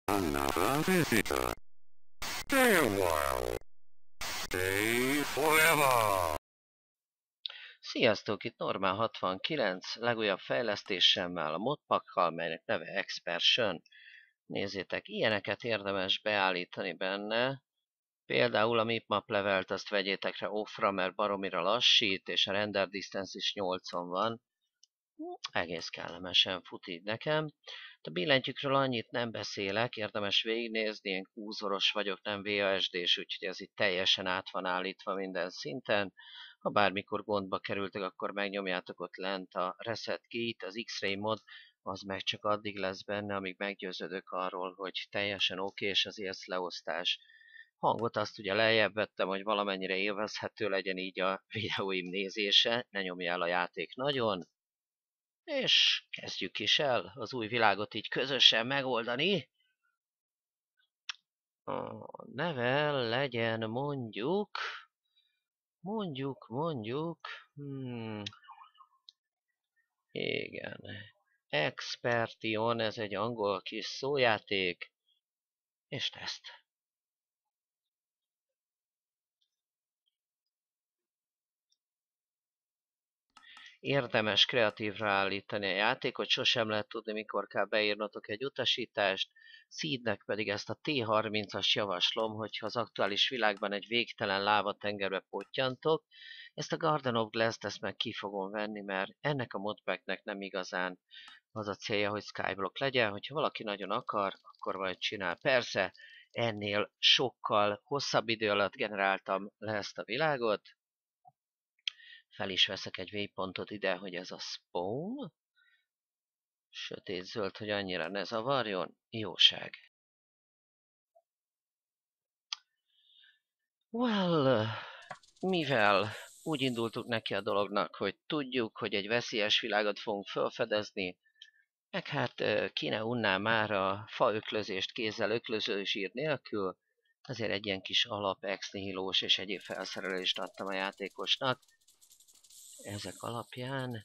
Another visitor. Stay a while. Stay forever. Sziasztok, itt Normál 69, legújabb fejlesztésemmel, a modpakkal, melynek neve Expersion. Nézzétek, ilyeneket érdemes beállítani benne. Például a mipmap levelt azt vegyétek rá offra, mert baromira lassít, és a render distance is 80 van. Egész kellemesen fut így nekem. A billentyűkről annyit nem beszélek, érdemes végignézni, én kúzoros vagyok, nem VASD-s, úgyhogy ez itt teljesen át van állítva minden szinten. Ha bármikor gondba kerültek, akkor megnyomjátok ott lent a Reset Key-t, az X-Ray mod, az meg csak addig lesz benne, amíg meggyőződök arról, hogy teljesen oké, és az élsz leosztás. Hangot azt ugye lejjebb vettem, hogy valamennyire élvezhető legyen így a videóim nézése, ne nyomja el a játék nagyon. És kezdjük is el az új világot így közösen megoldani. A neve legyen mondjuk... Igen. Expertion, ez egy angol kis szójáték. És teszt. Érdemes kreatívra állítani a játékot, sosem lehet tudni, mikor kell beírnotok egy utasítást. Seednek pedig ezt a T30-as javaslom, hogyha az aktuális világban egy végtelen lávatengerbe pottyantok. Ezt a Garden of Glass-t ezt meg ki fogom venni, mert ennek a modpacknek nem igazán az a célja, hogy skyblock legyen. Hogyha valaki nagyon akar, akkor majd csinál. Persze, ennél sokkal hosszabb idő alatt generáltam le ezt a világot. Fel is veszek egy waypointot ide, hogy ez a spawn. Sötét-zöld, hogy annyira ne zavarjon. Jóság. Well, mivel úgy indultuk neki a dolognak, hogy tudjuk, hogy egy veszélyes világot fogunk felfedezni, meg hát ki ne unná már a faöklözést kézzel öklözőzsír nélkül, azért egy ilyen kis alap ex nihilós és egyéb felszerelést adtam a játékosnak. Ezek alapján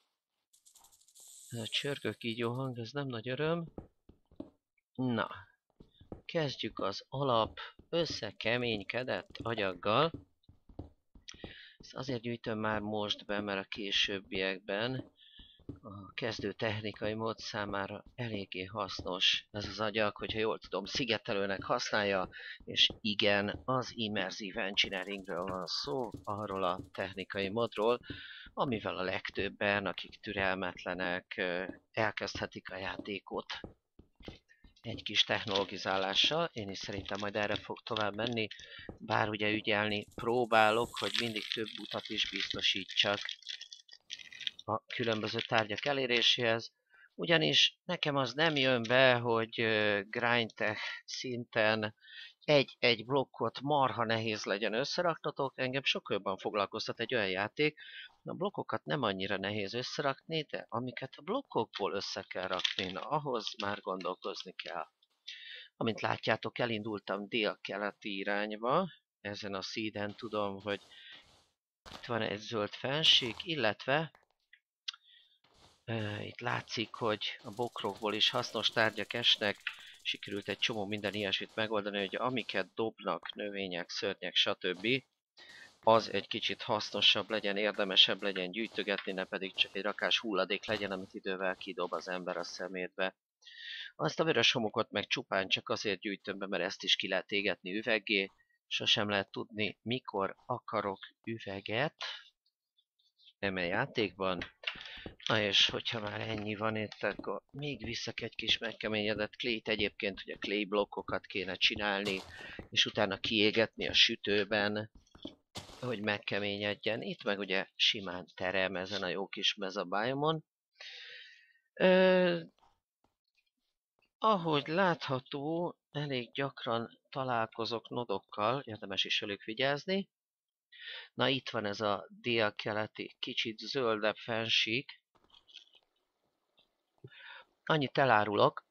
csörgök így jó hang, ez nem nagy öröm. Na, kezdjük az alap összekeménykedett agyaggal. Ezt azért gyűjtöm már most be, mert a későbbiekben a kezdő technikai mód számára eléggé hasznos ez az agyag, hogyha jól tudom, szigetelőnek használja, és igen, az Immersive Engineeringről van szó, arról a technikai modról, amivel a legtöbben, akik türelmetlenek, elkezdhetik a játékot egy kis technologizálással. Én is szerintem majd erre fog tovább menni, bár ugye ügyelni próbálok, hogy mindig több utat is biztosítsak a különböző tárgyak eléréséhez, ugyanis nekem az nem jön be, hogy grindtech szinten egy blokkot marha nehéz legyen összeraknotok, engem sokkal jobban foglalkoztat egy olyan játék, a blokkokat nem annyira nehéz összerakni, de amiket a blokkokból össze kell rakni, na ahhoz már gondolkozni kell. Amint látjátok, elindultam dél-keleti irányba, ezen a seeden tudom, hogy itt van egy zöld fensík, illetve itt látszik, hogy a bokrokból is hasznos tárgyak esnek, sikerült egy csomó minden ilyesmit megoldani, hogy amiket dobnak, növények, szörnyek, stb. Az egy kicsit hasznosabb legyen, érdemesebb legyen gyűjtögetni, ne pedig csak egy rakás hulladék legyen, amit idővel kidob az ember a szemétbe. Azt a vörös homokot meg csupán csak azért gyűjtöm be, mert ezt is ki lehet égetni üveggé. Sosem lehet tudni, mikor akarok üveget. Nem a játékban. Na és hogyha már ennyi van itt, akkor még visszak egy kis megkeményedett clayt. Egyébként ugye clay blokkokat kéne csinálni, és utána kiégetni a sütőben, hogy megkeményedjen. Itt meg ugye simán terem ezen a jó kis mezabájomon. Ahogy látható, elég gyakran találkozok nodokkal, érdemes is velük vigyázni. Na itt van ez a dél-keleti, kicsit zöldebb fensík. Annyit elárulok,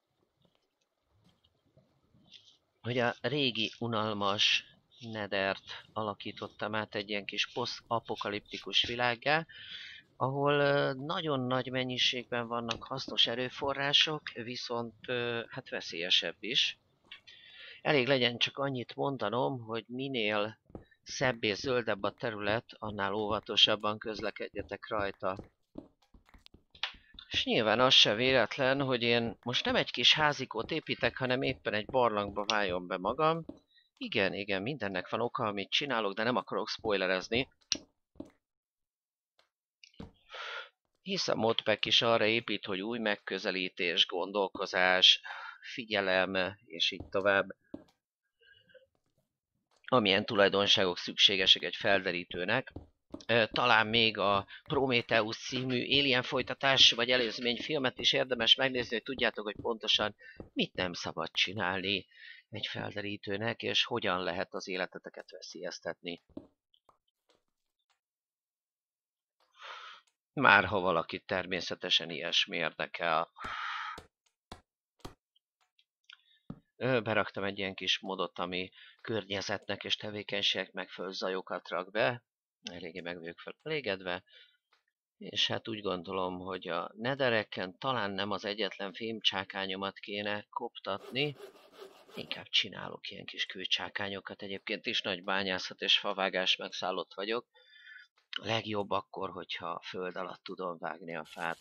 hogy a régi unalmas Nethert alakítottam át egy ilyen kis posztapokaliptikus világgá, ahol nagyon nagy mennyiségben vannak hasznos erőforrások, viszont hát veszélyesebb is. Elég legyen csak annyit mondanom, hogy minél szebb és zöldebb a terület, annál óvatosabban közlekedjetek rajta. És nyilván az se véletlen, hogy én most nem egy kis házikót építek, hanem éppen egy barlangba váljon be magam. Igen, mindennek van oka, amit csinálok, de nem akarok spoilerezni. Hisz a modpack is arra épít, hogy új megközelítés, gondolkozás, figyelem, és így tovább. Amilyen tulajdonságok szükségesek egy felderítőnek. Talán még a Prometheus című Alien folytatás vagy előzményfilmet is érdemes megnézni, hogy tudjátok, hogy pontosan mit nem szabad csinálni egy felderítőnek, és hogyan lehet az életeteket veszélyeztetni. Már ha valakit természetesen ilyesmi érdekel. Beraktam egy ilyen kis modot, ami környezetnek és tevékenységek megfelelő zajokat rak be. Eléggé meg vagyok felelégedve. És hát úgy gondolom, hogy a nedereken talán nem az egyetlen fémcsákányomat kéne koptatni. Inkább csinálok ilyen kis kőcsákányokat. Egyébként is nagy bányászat és favágás megszállott vagyok. A legjobb akkor, hogyha a föld alatt tudom vágni a fát.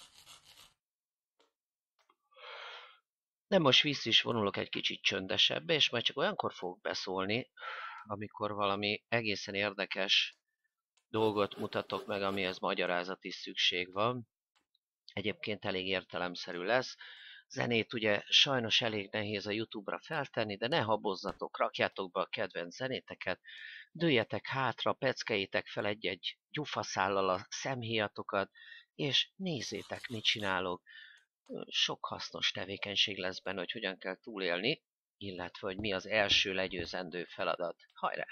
De most vissza is vonulok egy kicsit csöndesebbe, és majd csak olyankor fogok beszólni, amikor valami egészen érdekes dolgot mutatok meg, amihez magyarázat is szükség van. Egyébként elég értelemszerű lesz. Zenét ugye sajnos elég nehéz a YouTube-ra feltenni, de ne habozzatok, rakjátok be a kedvenc zenéteket, dőljetek hátra, peckeljétek fel egy-egy gyufaszállal a szemhéjatokat, és nézzétek, mit csinálok. Sok hasznos tevékenység lesz benne, hogy hogyan kell túlélni, illetve hogy mi az első legyőzendő feladat. Hajrá!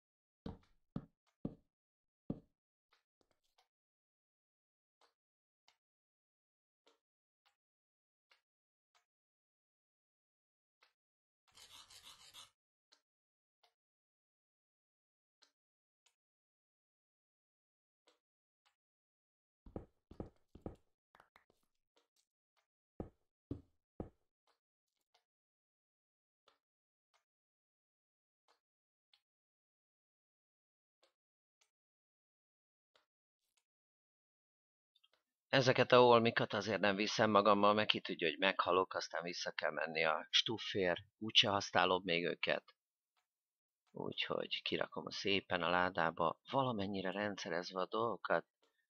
Ezeket a holmikat azért nem viszem magammal, meg ki tudja, hogy meghalok, aztán vissza kell menni a stuffér, úgyse használom még őket. Úgyhogy kirakom szépen a ládába, valamennyire rendszerezve a dolgokat.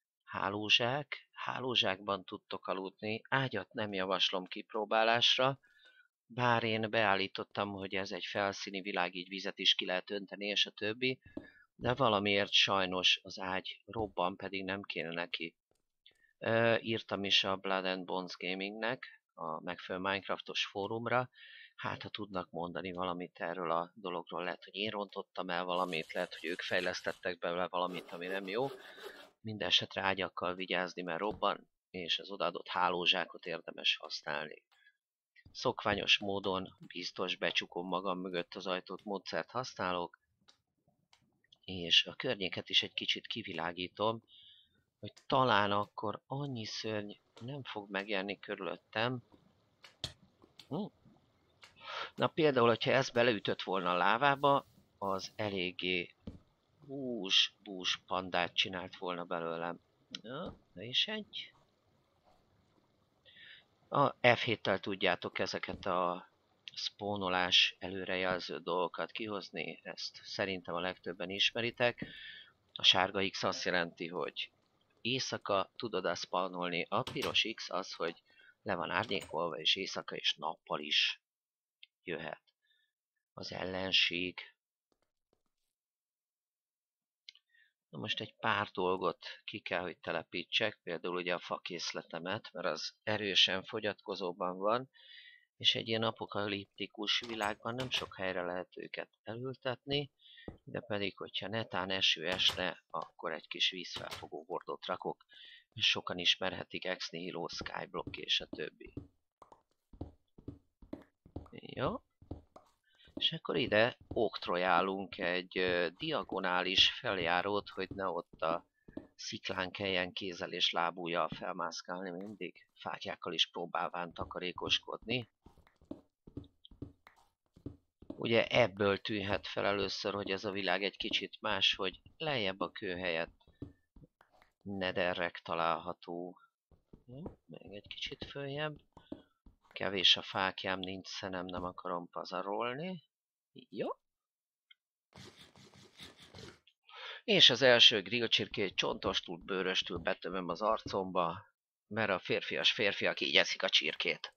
Hálózsákban tudtok aludni, ágyat nem javaslom kipróbálásra, bár én beállítottam, hogy ez egy felszíni világ, így vizet is ki lehet önteni, és a többi, de valamiért sajnos az ágy robban, pedig nem kéne neki. Írtam is a Blood and Bones Gamingnek, a megfelelő Minecraftos fórumra, hát ha tudnak mondani valamit erről a dologról, lehet, hogy én rontottam el valamit, lehet, hogy ők fejlesztettek belőle valamit, ami nem jó. Mindenesetre ágyakkal vigyázni, mert robban, és az odaadott hálózsákot érdemes használni. Szokványos módon biztos becsukom magam mögött az ajtót módszert használok, és a környéket is egy kicsit kivilágítom, hogy talán akkor annyi szörny nem fog megjelenni körülöttem. Na például, hogyha ez beleütött volna a lávába, az eléggé bús pandát csinált volna belőlem. Na, de is egy. A F7-tel tudjátok ezeket a spónolás előrejelző dolgokat kihozni, ezt szerintem a legtöbben ismeritek. A sárga X azt jelenti, hogy éjszaka tudod spawnolni, a piros X az, hogy le van árnyékolva, és éjszaka és nappal is jöhet az ellenség. Na most egy pár dolgot ki kell, hogy telepítsek, például ugye a fakészletemet, mert az erősen fogyatkozóban van, és egy ilyen apokaliptikus világban nem sok helyre lehet őket elültetni, de pedig, hogyha netán eső esne, akkor egy kis vízfelfogó hordót rakok, és sokan ismerhetik Ex Nihilo, Skyblock és a többi. Jó. És akkor ide oktrojálunk egy diagonális feljárót, hogy ne ott a sziklán kelljen kézzel és lábújjal felmászkálni mindig. Fáklyákkal is próbálván takarékoskodni. Ugye ebből tűnhet fel először, hogy ez a világ egy kicsit más, hogy lejjebb a kő helyett netherrack található. Még egy kicsit följebb. Kevés a fákjám, nincs szenem, nem akarom pazarolni. Jó. És az első grillcsirkét csontostól, bőröstül betömöm az arcomba, mert a férfiak így eszik a csirkét.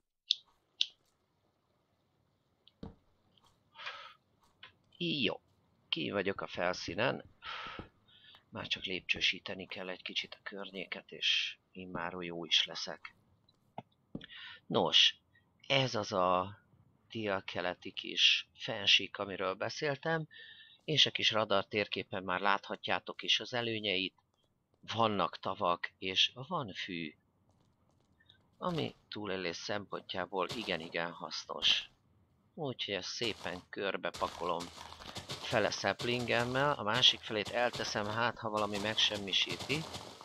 Jó. Ki vagyok a felszínen. Már csak lépcsősíteni kell egy kicsit a környéket, és immáron jó is leszek. Nos, ez az a délkeleti kis fensík, amiről beszéltem, és a kis radar térképen már láthatjátok is az előnyeit. Vannak tavak, és van fű, ami túlélés szempontjából igen-igen hasznos. Úgyhogy ezt szépen körbe pakolom fele saplingemmel, a másik felét elteszem, hát ha valami megsemmisíti,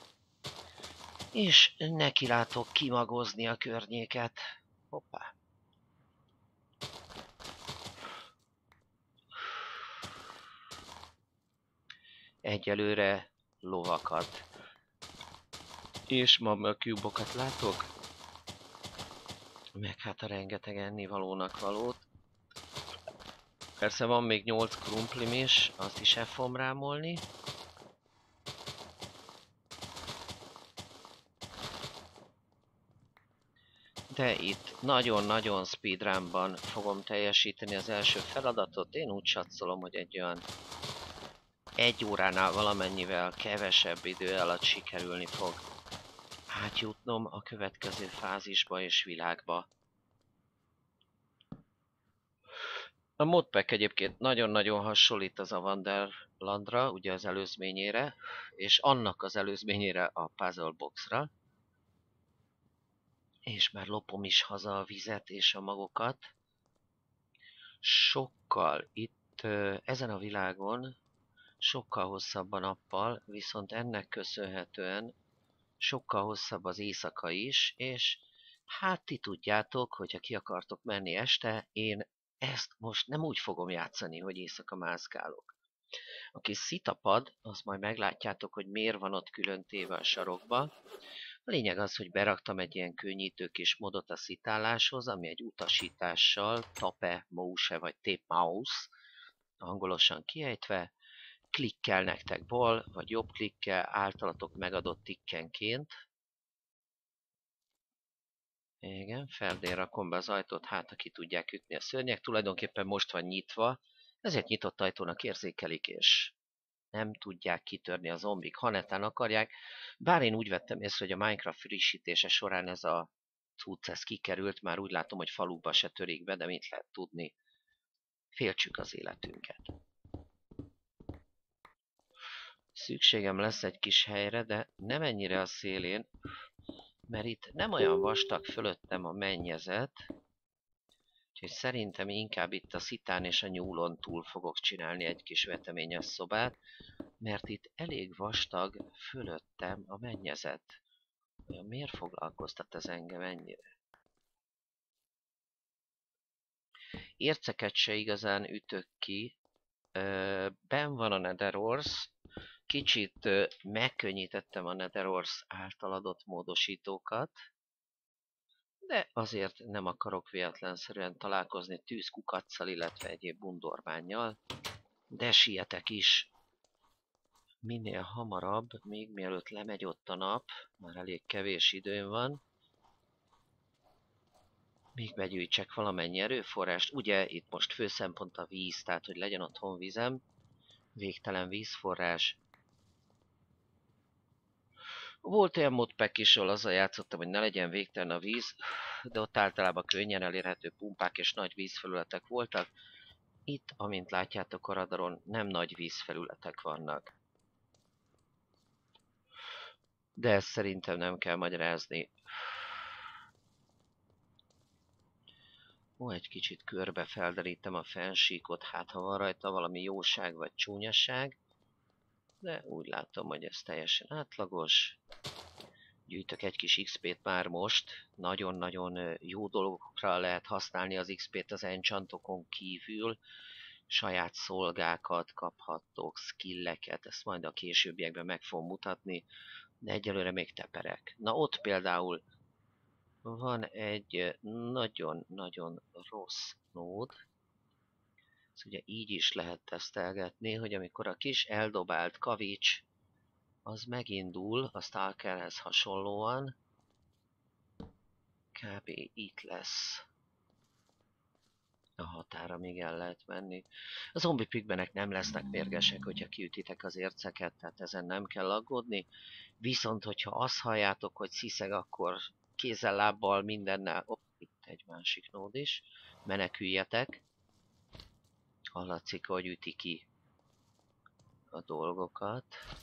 és nekilátok kimagozni a környéket. Hoppá! Egyelőre lovakat és mama cubokat látok, meg hát a rengeteg ennivalónak valót. Persze van még 8 krumplim is, azt is el fogom rámolni. De itt nagyon-nagyon speedrunban fogom teljesíteni az első feladatot. Én úgy satszolom, hogy egy olyan 1 óránál valamennyivel kevesebb idő alatt sikerülni fog átjutnom a következő fázisba és világba. A modpack egyébként nagyon-nagyon hasonlít az Wonderlandra, ugye az előzményére, és annak az előzményére a Puzzle Boxra. És már lopom is haza a vizet és a magokat. Sokkal itt ezen a világon sokkal hosszabb a nappal, viszont ennek köszönhetően sokkal hosszabb az éjszaka is, és hát ti tudjátok, hogyha ki akartok menni este, én ezt most nem úgy fogom játszani, hogy éjszaka mászkálok. A kis szitapad, azt majd meglátjátok, hogy miért van ott külön téve a sarokba. A lényeg az, hogy beraktam egy ilyen könnyítő kis modot a szitáláshoz, ami egy utasítással, tape mouse vagy tape mouse, angolosan kiejtve, klikkel nektek bal vagy jobb klikkel általatok megadott tikkenként. Igen, feldén rakom be az ajtót, hát ha ki tudják ütni a szörnyek. Tulajdonképpen most van nyitva, ezért nyitott ajtónak érzékelik, és nem tudják kitörni a zombik, ha netán akarják. Bár én úgy vettem észre, hogy a Minecraft frissítése során ez a cucc ez kikerült, már úgy látom, hogy falukba se törik be, de mit lehet tudni. Féltsük az életünket. Szükségem lesz egy kis helyre, de nem ennyire a szélén, mert itt nem olyan vastag fölöttem a mennyezet, úgyhogy szerintem inkább itt a szitán és a nyúlon túl fogok csinálni egy kis veteményes szobát, mert itt elég vastag fölöttem a mennyezet. Miért foglalkoztat ez engem ennyire? Érceket se igazán ütök ki. Benn van a Nether Ores. Kicsit megkönnyítettem a Nether Ores által adott módosítókat, de azért nem akarok véletlenszerűen találkozni tűzkukaccal, illetve egyéb bundorvánnyal, de sietek is. Minél hamarabb, még mielőtt lemegy ott a nap, már elég kevés időm van, még begyűjtsek valamennyi erőforrást. Ugye itt most fő szempont a víz, tehát hogy legyen otthon vizem, végtelen vízforrás. Volt olyan modpack is, ahol azzal játszottam, hogy ne legyen végtelen a víz, de ott általában könnyen elérhető pumpák és nagy vízfelületek voltak. Itt, amint látjátok a radaron, nem nagy vízfelületek vannak. De ezt szerintem nem kell magyarázni. Ó, egy kicsit körbe felderítem a fensíkot, hát ha van rajta valami jóság vagy csúnyaság. De úgy látom, hogy ez teljesen átlagos. Gyűjtök egy kis XP-t már most. Nagyon-nagyon jó dolgokra lehet használni az XP-t az enchantokon kívül. Saját szolgákat kaphattok, skilleket, ezt majd a későbbiekben meg fogom mutatni, de egyelőre még teperek. Na ott például van egy nagyon-nagyon rossz nód. Ezt ugye így is lehet tesztelgetni, hogy amikor a kis eldobált kavics az megindul a Stalkerhez hasonlóan, kb. Itt lesz a határa, amíg el lehet menni. A zombi pigmenek nem lesznek mérgesek, hogyha kiütitek az érceket, tehát ezen nem kell aggódni. Viszont, hogyha azt halljátok, hogy sziszeg, akkor kézzel, lábbal, mindennel, itt egy másik nód is, meneküljetek. Hallatszik, hogy üti ki a dolgokat.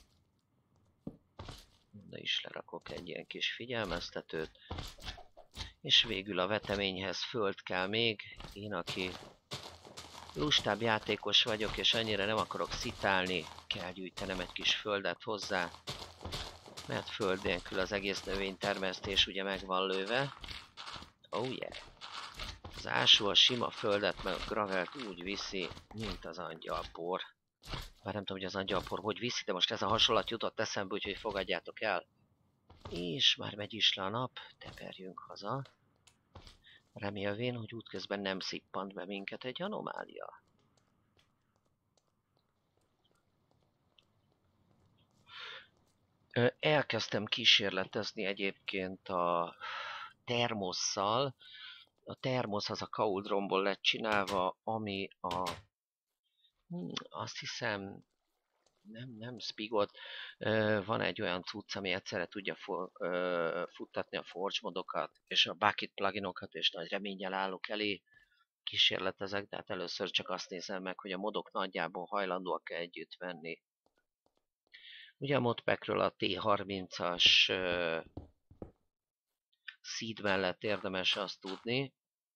De is lerakok egy ilyen kis figyelmeztetőt. És végül a veteményhez föld kell még. Én, aki lustább játékos vagyok, és annyira nem akarok szitálni, kell gyűjtenem egy kis földet hozzá. Mert föld nélkül az egész növénytermesztés ugye meg van lőve. Oh yeah! Az ásó a sima földet meg a gravelt úgy viszi, mint az angyalpor. Bár nem tudom, hogy az angyalpor hogy viszi, de most ez a hasonlat jutott eszembe, úgyhogy fogadjátok el. És már megy is le a nap, teperjünk haza. Remélvén, hogy útközben nem szippant be minket egy anomália. Elkezdtem kísérletezni egyébként a termosszal. A termosz az a kauldromból lett csinálva, ami a... azt hiszem... Nem Spigot. Van egy olyan cucc, ami egyszerre tudja futtatni a Forge modokat, és a Bucket pluginokat, és nagy reménnyel állok elé. Kísérletezek, de hát először csak azt nézem meg, hogy a modok nagyjából hajlandóak-e együtt venni. Ugye a modpackről a T30-as seed mellett érdemes azt tudni,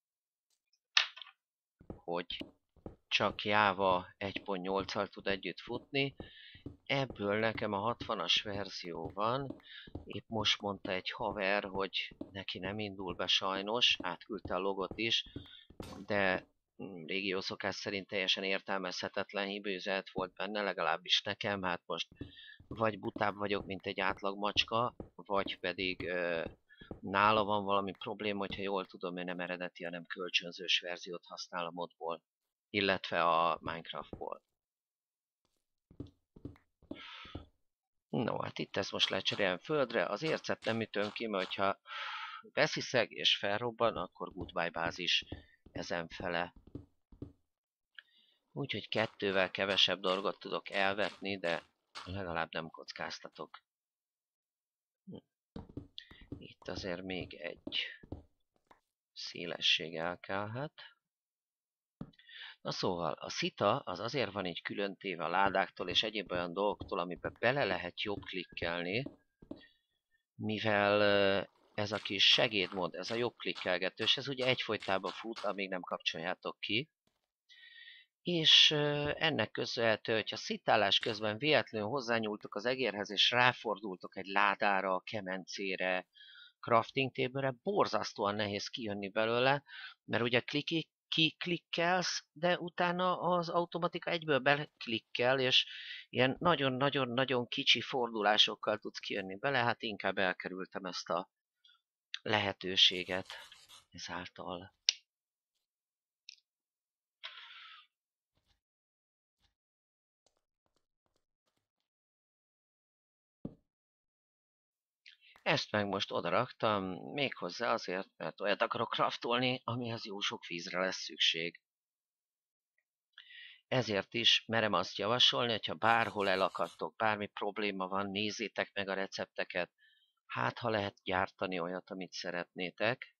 hogy csak Java 1.8-al tud együtt futni. Ebből nekem a 60-as verzió van. Épp most mondta egy haver, hogy neki nem indul be sajnos, átküldte a logot is, de régió szokás szerint teljesen értelmezhetetlen hibőzet volt benne, legalábbis nekem. Hát most vagy butább vagyok, mint egy átlag macska, vagy pedig nála van valami probléma, hogyha jól tudom, ő nem eredeti, hanem kölcsönzős verziót használ a modból, illetve a Minecraftból. No, hát itt ezt most lecserélem földre, az ércet nem ütöm ki, mert hogyha besziszeg és felrobban, akkor goodbye bázis ezenfele. Úgyhogy 2-vel kevesebb dolgot tudok elvetni, de legalább nem kockáztatok. Itt azért még egy szélesség elkelhet. Na szóval, a szita az azért van így különtéve a ládáktól és egyéb olyan dolgoktól, amiben bele lehet jobb klikkelni, mivel ez a kis segédmód, ez a jobb klikkelgetős, ez ugye egyfolytában fut, amíg nem kapcsoljátok ki. És ennek köszönhető, hogyha szitálás közben véletlenül hozzányúltok az egérhez, és ráfordultok egy ládára, kemencére, crafting table-re, borzasztóan nehéz kijönni belőle, mert ugye klikkelsz, de utána az automatika egyből beklikkel, és ilyen nagyon-nagyon-nagyon kicsi fordulásokkal tudsz kijönni bele, hát inkább elkerültem ezt a lehetőséget ezáltal. Ezt meg most odaraktam, méghozzá azért, mert olyat akarok craftolni, amihez jó sok vízre lesz szükség. Ezért is merem azt javasolni, hogyha bárhol elakadtok, bármi probléma van, nézzétek meg a recepteket, hát ha lehet gyártani olyat, amit szeretnétek.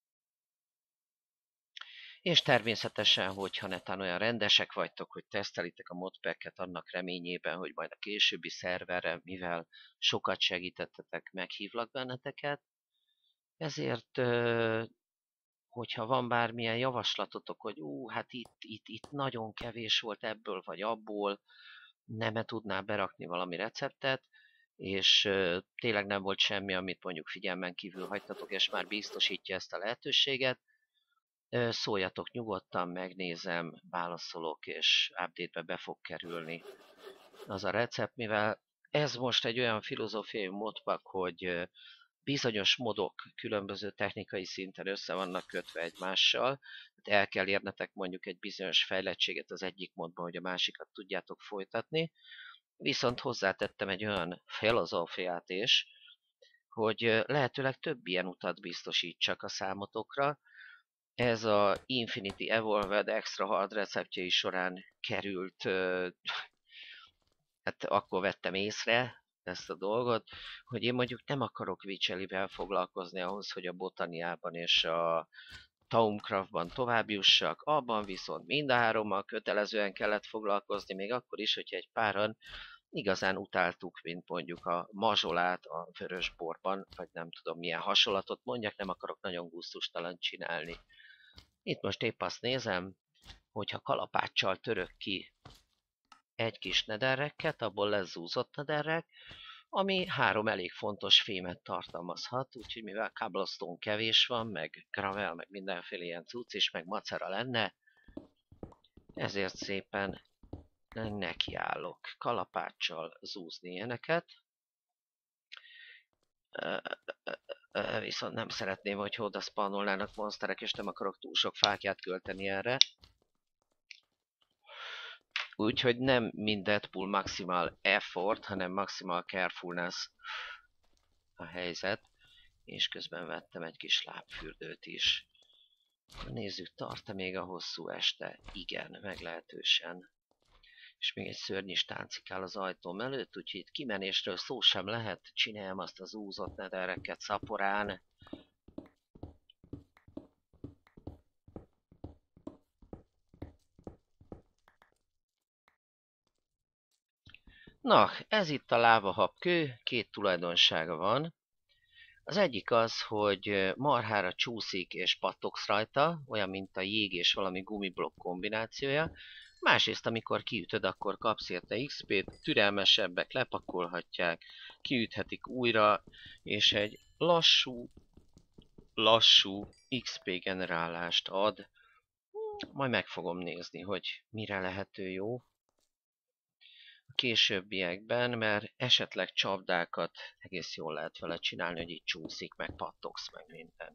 És természetesen, hogyha netán olyan rendesek vagytok, hogy tesztelitek a modpacket annak reményében, hogy majd a későbbi szerverre, mivel sokat segítettetek, meghívlak benneteket. Ezért, hogyha van bármilyen javaslatotok, hogy hát itt nagyon kevés volt ebből vagy abból, nem tudná berakni valami receptet, és tényleg nem volt semmi, amit mondjuk figyelmen kívül hagytatok, és már biztosítja ezt a lehetőséget, szóljatok nyugodtan, megnézem, válaszolok, és update-be be fog kerülni az a recept, mivel ez most egy olyan filozófiai modpack, hogy bizonyos modok különböző technikai szinten össze vannak kötve egymással, tehát el kell érnetek mondjuk egy bizonyos fejlettséget az egyik modban, hogy a másikat tudjátok folytatni, viszont hozzátettem egy olyan filozófiát is, hogy lehetőleg több ilyen utat biztosítsak a számotokra. Ez a Infinity Evolved Extra Hard receptjei során került, hát akkor vettem észre ezt a dolgot, hogy én mondjuk nem akarok Witchelivel foglalkozni ahhoz, hogy a Botaniában és a Taumcraftban tovább jussak, abban viszont mind a hárommal kötelezően kellett foglalkozni, még akkor is, hogyha egy páran igazán utáltuk, mint mondjuk a mazsolát a vörösborban, vagy nem tudom milyen hasonlatot mondjak, nem akarok nagyon gusztustalan csinálni. Itt most épp azt nézem, hogyha kalapáccsal török ki egy kis nederrekket, abból lesz zúzott nederrek, ami 3 elég fontos fémet tartalmazhat, úgyhogy mivel cobblestone kevés van, meg gravel, meg mindenféle ilyen cucc is, meg macera lenne, ezért szépen nekiállok kalapáccsal zúzni ilyeneket. Viszont nem szeretném, hogy oda spawnolnának monsterek, és nem akarok túl sok fákját költeni erre. Úgyhogy nem mind Deadpool maximal effort, hanem maximal carefulness a helyzet. És közben vettem egy kis lábfürdőt is. Nézzük, tart-e még a hosszú este? Igen, meglehetősen. És még egy szörny is táncikál az ajtóm előtt, úgyhogy itt kimenésről szó sem lehet. Csináljam azt az úzott nedereket szaporán. Na, ez itt a lávahapkő, 2 tulajdonsága van. Az egyik az, hogy marhára csúszik és pattogsz rajta, olyan, mint a jég és valami gumiblokk kombinációja. Másrészt, amikor kiütöd, akkor kapsz érte XP-t, türelmesebbek lepakolhatják, kiüthetik újra, és egy lassú XP generálást ad. Majd meg fogom nézni, hogy mire lehető jó a későbbiekben, mert esetleg csapdákat egész jól lehet vele csinálni, hogy így csúszik, meg pattogsz, meg minden.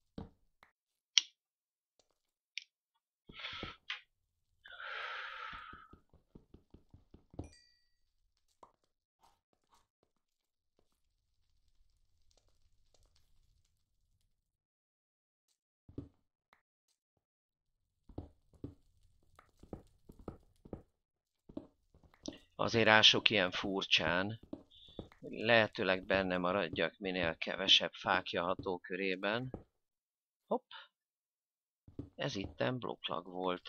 Azért ások ilyen furcsán, hogy lehetőleg benne maradjak minél kevesebb fákja hatókörében. Hopp! Ez itten blokklag volt.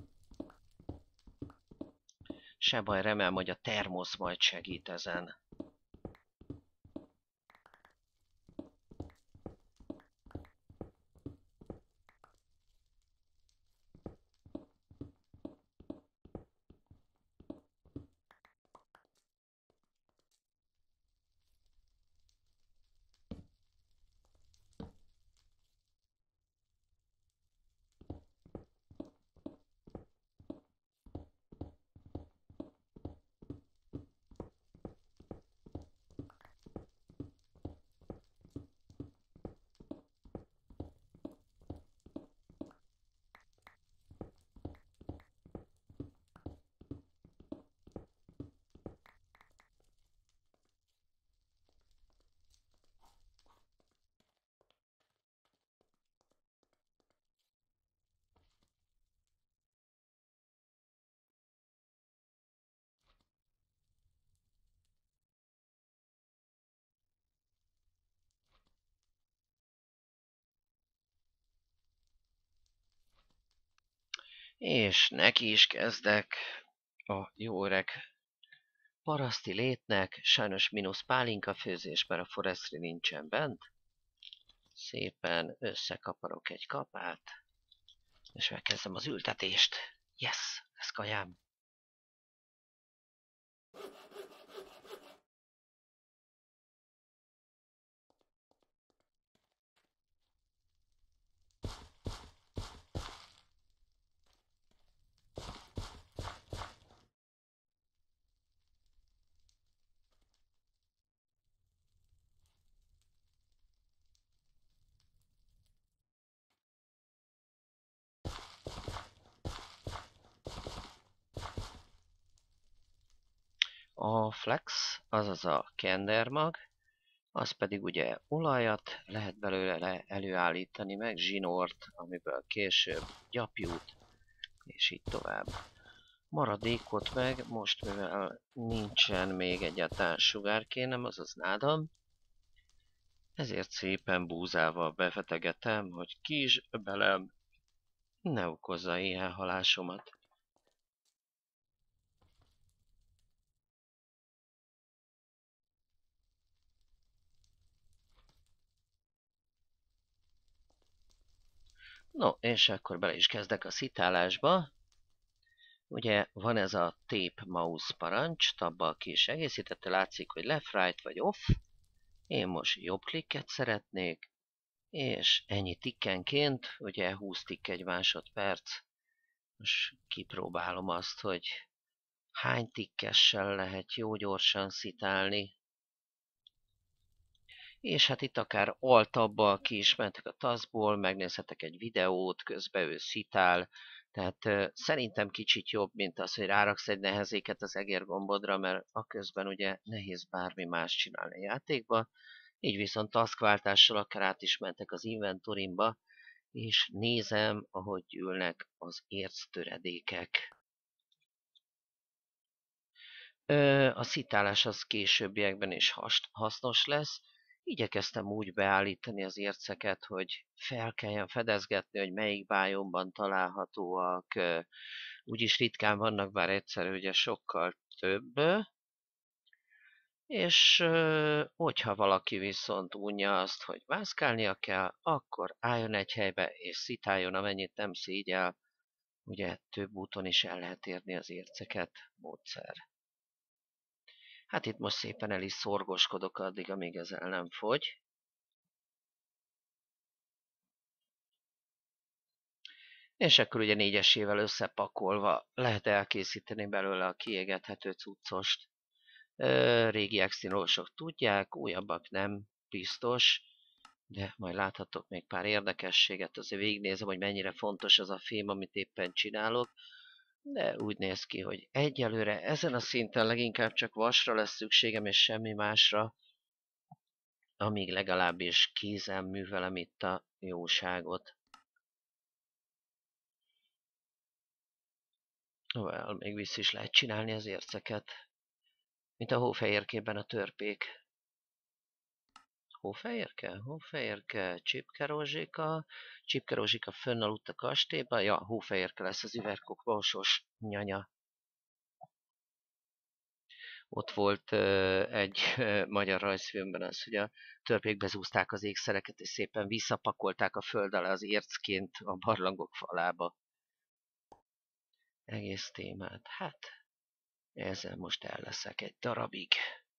Se baj, remélem, hogy a termosz majd segít ezen. És neki is kezdek a jó öreg paraszti létnek, sajnos mínusz pálinka főzés, mert a forestry nincsen bent. Szépen összekaparok egy kapát, és megkezdem az ültetést. Yes, ez kajám. A flex, azaz a kendermag, az pedig ugye olajat lehet belőle előállítani, meg zsinort, amiből később gyapjút, és így tovább. Maradékot meg most, mivel nincsen még egyáltalán sugárkénem, azaz nádam, ezért szépen búzával befetegetem, hogy kis belem ne okozza éhhallásomat. No, és akkor bele is kezdek a szitálásba. Ugye van ez a tape mouse parancs, tabbal ki is egészítette, látszik, hogy left, right vagy off. Én most jobb klikket szeretnék, és ennyi tikkenként, ugye 20 tikk egy másodperc. Most kipróbálom azt, hogy hány tikkessel lehet jó gyorsan szitálni. És hát itt akár altabbal ki is mentek a taskból, megnézhetek egy videót, közben ő szitál. Tehát szerintem kicsit jobb, mint az, hogy ráraksz egy nehezéket az egérgombodra, mert aközben ugye nehéz bármi más csinálni a játékba. Így viszont taskváltással akár át is mentek az inventorimba, és nézem, ahogy gyűlnek az érctöredékek. A szitálás az későbbiekben is hasznos lesz. Igyekeztem úgy beállítani az érceket, hogy fel kelljen fedezgetni, hogy melyik bájomban találhatóak. Úgyis ritkán vannak, bár egyszer ugye sokkal több. És hogyha valaki viszont unja azt, hogy mászkálnia kell, akkor álljon egy helybe és szitáljon, amennyit nem szégyel. Ugye több úton is el lehet érni az érceket, módszer. Hát itt most szépen el is szorgoskodok addig, amíg ez el nem fogy. És akkor ugye 4-esével összepakolva lehet elkészíteni belőle a kiégethető cuccost. Régi extinósok tudják, újabbak nem, biztos. De majd láthatok még pár érdekességet, azért végignézem, hogy mennyire fontos az a fém, amit éppen csinálok. De úgy néz ki, hogy egyelőre ezen a szinten leginkább csak vasra lesz szükségem, és semmi másra, amíg legalábbis kézen művelem itt a jóságot. Well, még vissza is lehet csinálni az érceket, mint a hófehérkében a törpék. Hófehérke, Csipke Rózsika fönn aludt a kastélyban, ja, hófehérke lesz az üverkok valsos nyanya. Ott volt egy magyar rajzfilmben az, hogy a törpék bezúzták az ékszereket, és szépen visszapakolták a föld alá az ércként a barlangok falába. Egész témát. Hát, ezzel most el leszek egy darabig.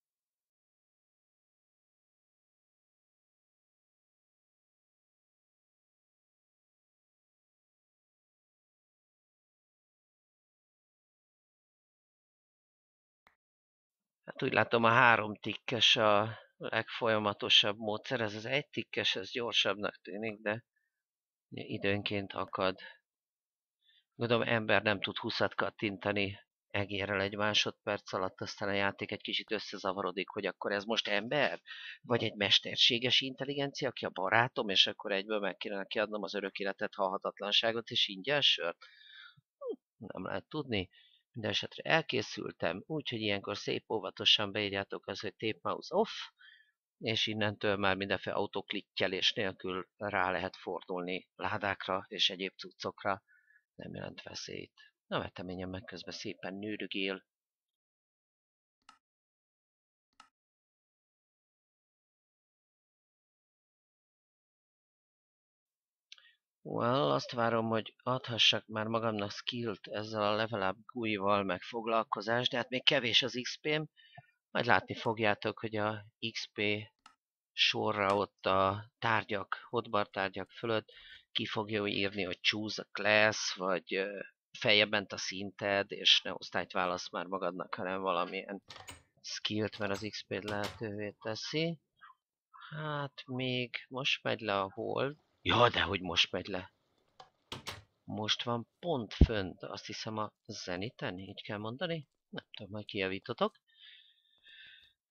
Hát úgy látom, a 3 tikkes a legfolyamatosabb módszer. Ez az 1 tikkes, ez gyorsabbnak tűnik, de időnként akad. Gondolom, ember nem tud 20-at kattintani egérrel egy másodperc alatt, aztán a játék egy kicsit összezavarodik, hogy akkor ez most ember? Vagy egy mesterséges intelligencia, aki a barátom, és akkor egyből meg kéne neki adnom az örök életet, halhatatlanságot és ingyen sört? Nem lehet tudni. Mindenesetre elkészültem, úgyhogy ilyenkor szép óvatosan beírjátok az, hogy tape mouse off, és innentől már mindenféle autoklikkelés nélkül rá lehet fordulni ládákra és egyéb cuccokra. Nem jelent veszélyt. A veteményem meg közben szépen nőrügél. Well, azt várom, hogy adhassak már magamnak skillt ezzel a level up GUI-val meg foglalkozás, de hát még kevés az XP-m. Majd látni fogjátok, hogy a XP sorra ott a tárgyak, hotbar tárgyak fölött ki fogja írni, hogy choose a class, vagy feljebb ment a szinted, és ne osztályt válasz már magadnak, hanem valamilyen skillt, mert az XP-t lehetővé teszi. Hát még most megy le a hold. Ja, de hogy most megy le. Most van pont fönt, azt hiszem a zeniten, így kell mondani. Nem tudom, majd kijavítotok.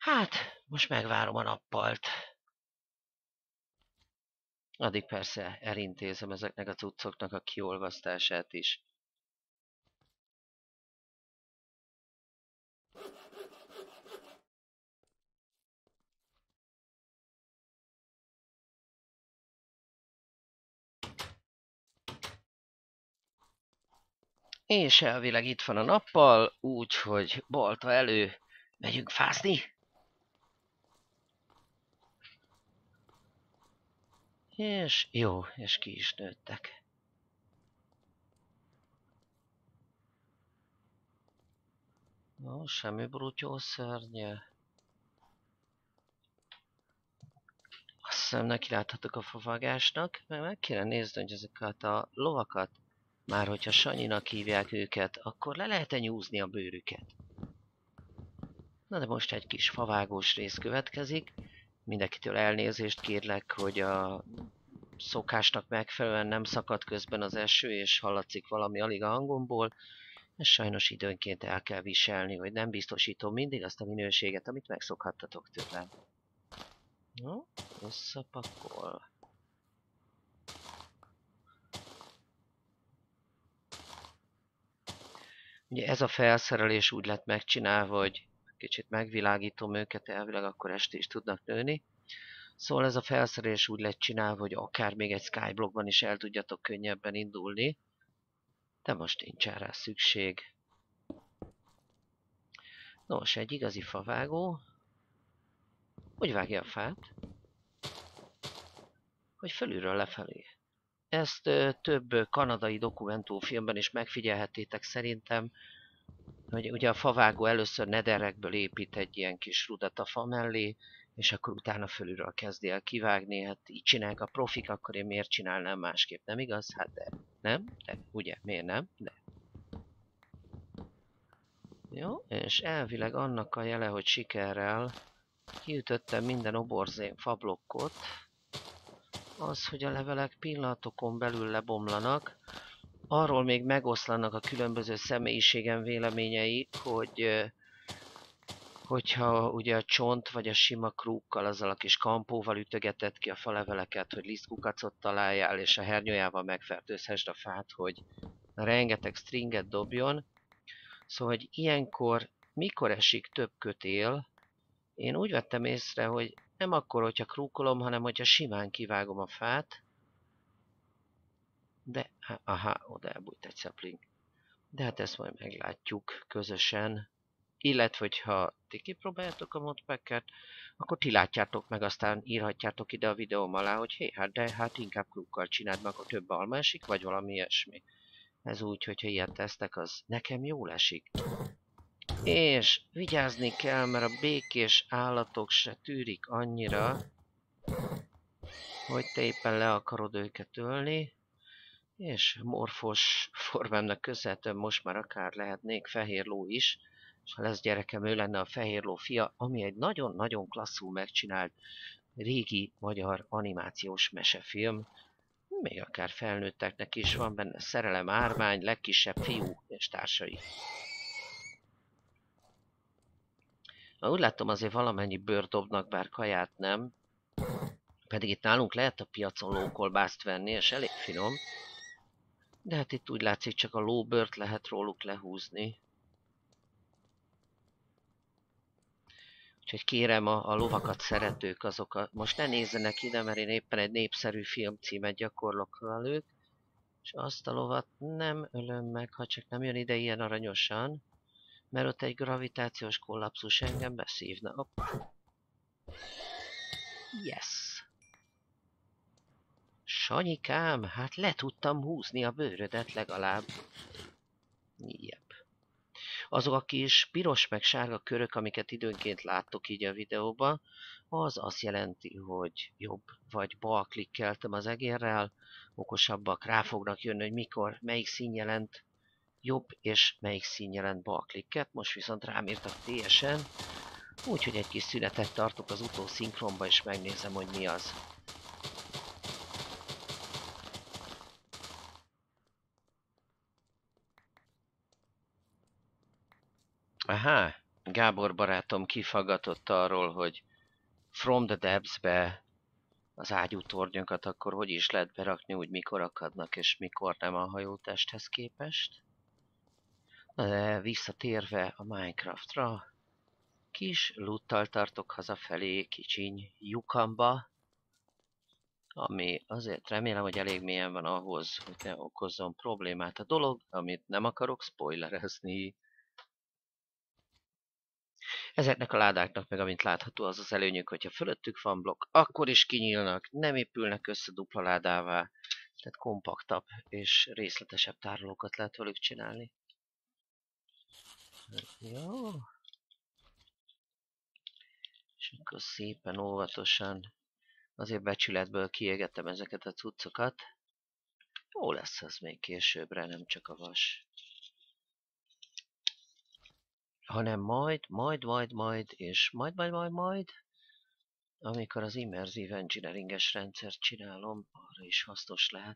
Hát, most megvárom a nappalt. Addig persze elintézem ezeknek a cuccoknak a kiolvasztását is. És elvileg itt van a nappal, úgyhogy balta elő, megyünk fázni. És jó, és ki is nőttek. No, semmi brutyószörnye. Azt hiszem nekiláthatok a favágásnak, mert meg kéne nézni, hogy ezeket a lovakat, már hogyha Sanyinak hívják őket, akkor le lehet-e nyúzni a bőrüket. Na de most egy kis favágós rész következik. Mindenkitől elnézést kérlek, hogy a szokásnak megfelelően nem szakad közben az eső, és hallatszik valami alig a hangomból. És sajnos időnként el kell viselni, hogy nem biztosítom mindig azt a minőséget, amit megszokhattatok tőlem. No, összepakol. Ugye ez a felszerelés úgy lett megcsinálva, hogy kicsit megvilágítom őket, elvileg akkor este is tudnak nőni. Szóval ez a felszerelés úgy lett csinálva, hogy akár még egy Skyblockban is el tudjatok könnyebben indulni. De most nincsen rá szükség. Nos, egy igazi favágó. Úgy vágja a fát, hogy fölülről lefelé. Ezt több kanadai dokumentumfilmben is megfigyelhettétek szerintem, hogy ugye a favágó először nederekből épít egy ilyen kis rudat a fa mellé, és akkor utána fölülről kezdi el kivágni. Hát így csinálják a profik, akkor én miért csinálnám másképp, nem igaz? Hát de, nem? De, ugye, miért nem? De. Jó, és elvileg annak a jele, hogy sikerrel kiütöttem minden oborzén fablokkot, az, hogy a levelek pillanatokon belül lebomlanak, arról még megoszlanak a különböző személyiségem véleményei, hogyha ugye a csont vagy a sima krúkkal, azzal a kis kampóval ütögetett ki a faleveleket, hogy lisztkukacot találjál, és a hernyójával megfertőzhessd a fát, hogy rengeteg stringet dobjon. Szóval, hogy ilyenkor, mikor esik több kötél, én úgy vettem észre, hogy nem akkor, hogyha krúkolom, hanem hogyha simán kivágom a fát. De, aha, oda elbújt egy sapling. De hát ezt majd meglátjuk közösen. Illetve, hogyha ti kipróbáljátok a modpacket, akkor ti látjátok meg, aztán írhatjátok ide a videóm alá, hogy hé, hát inkább krúkkal csináld meg, akkor több alma esik, vagy valami ilyesmi. Ez úgy, hogyha ilyet tesztek, az nekem jól esik. És vigyázni kell, mert a békés állatok se tűrik annyira, hogy te éppen le akarod őket ölni, és morfos formámnak köszönhetően most már akár lehetnék fehér ló is, és ha lesz gyerekem, ő lenne a fehér ló fia, ami egy nagyon-nagyon klasszul megcsinált régi magyar animációs mesefilm, még akár felnőtteknek is van benne szerelem, árvány, legkisebb fiú és társai. Úgy látom, azért valamennyi bőrt dobnak, bár kaját nem. Pedig itt nálunk lehet a piacon lókolbászt venni, és elég finom. De hát itt úgy látszik, csak a lóbőrt lehet róluk lehúzni. Úgyhogy kérem a lovakat szeretők, most ne nézzenek ide, mert én éppen egy népszerű filmcímet gyakorlok velük. És azt a lovat nem ölöm meg, ha csak nem jön ide ilyen aranyosan. Mert ott egy gravitációs kollapsus engem beszívna. Hopp. Yes! Sanyikám, hát le tudtam húzni a bőrödet legalább. Yep. Azok a kis piros meg sárga körök, amiket időnként láttok így a videóban, az azt jelenti, hogy jobb vagy bal klikkeltem az egérrel, okosabbak rá fognak jönni, hogy mikor, melyik szín jelent jobb és melyik szín jelent bal klikket. Most viszont rám írtak TS-en, úgyhogy egy kis szünetet tartok az utószinkronba, és megnézem, hogy mi az. Aha, Gábor barátom kifaggatott arról, hogy From the Depths-be az ágyútornyokat akkor hogy is lehet berakni, úgy mikor akadnak és mikor nem a hajótesthez képest. De visszatérve a Minecraftra, kis loottal tartok hazafelé kicsiny lyukamba, ami azért remélem, hogy elég mélyen van ahhoz, hogy ne okozzon problémát a dolog, amit nem akarok spoilerezni. Ezeknek a ládáknak meg, amint látható, az az előnyük, hogyha fölöttük van blokk, akkor is kinyílnak, nem épülnek össze dupla ládává, tehát kompaktabb és részletesebb tárolókat lehet velük csinálni. Jó. És akkor szépen óvatosan, azért becsületből kiégettem ezeket a cuccokat. Jó lesz az még későbbre, nem csak a vas. Hanem majd, amikor az immerzív engineeringes rendszert csinálom, arra is hasznos lehet.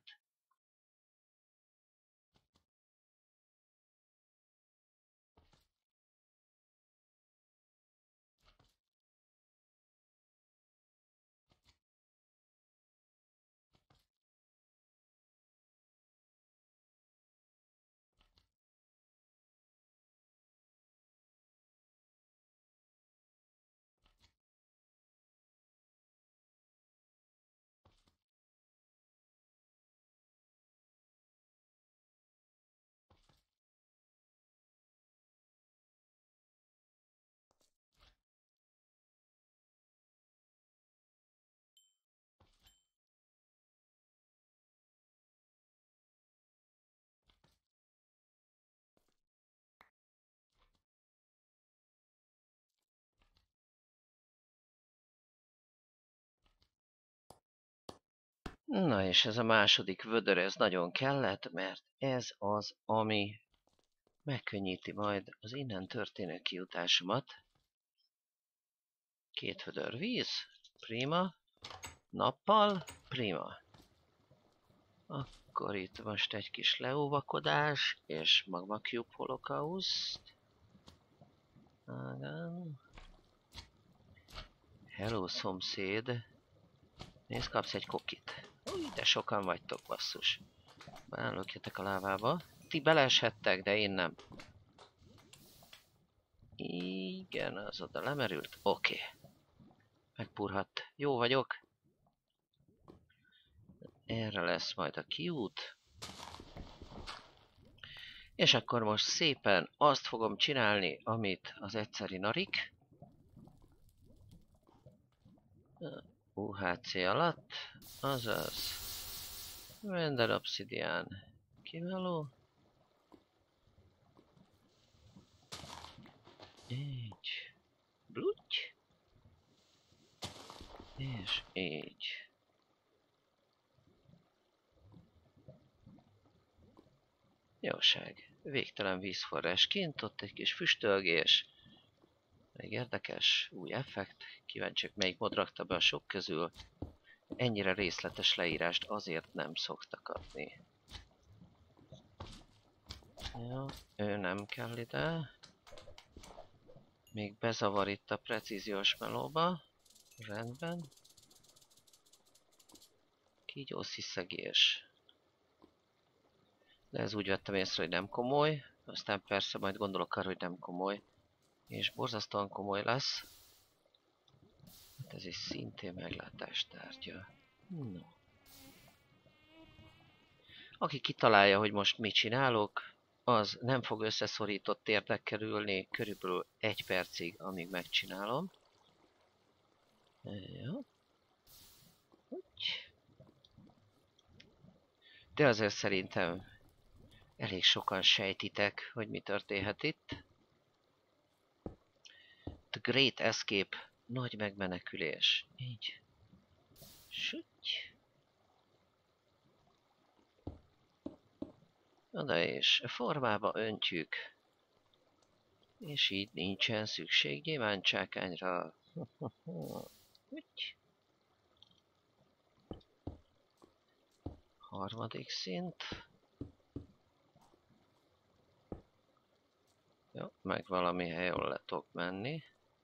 Na és ez a második vödör, ez nagyon kellett, mert ez az, ami megkönnyíti majd az innen történő kijutásomat. 2 vödör víz, prima, nappal, prima. Akkor itt most egy kis leóvakodás, és Magma Cube Holocaust. Hello szomszéd. Nézd, kapsz egy kokit. Új, de sokan vagytok, basszus. Belökjetek a lávába. Ti beleeshettek, de én nem. Igen, az oda lemerült. Oké. Megpurhat. Jó vagyok. Erre lesz majd a kiút. És akkor most szépen azt fogom csinálni, amit az egyszeri narik. UHC alatt. Azaz. Render Obsidian. Kiváló. Így. Blutty. És így. Jóság. Végtelen vízforrás kint, ott egy kis füstölgés. Még érdekes, új effekt. Kíváncsiak, melyik mod rakta be a sok közül. Ennyire részletes leírást azért nem szoktak adni. Ja, ő nem kell ide. Még bezavar itt a precíziós melóba. Rendben. Kígyósziszegés. De ez úgy vettem észre, hogy nem komoly. Aztán persze majd gondolok arra, hogy nem komoly. És borzasztóan komoly lesz. Hát ez is szintén meglátástárgya. No. Aki kitalálja, hogy most mit csinálok, az nem fog összeszorított térnek kerülni körülbelül 1 percig, amíg megcsinálom. Jó. De azért szerintem elég sokan sejtitek, hogy mi történhet itt. The Great Escape, nagy megmenekülés. Így. Sütty. Oda és formába öntjük. És így nincsen szükség gyémántsákányra. Harmadik szint. Jó, meg valami hely, ahol le tudok menni.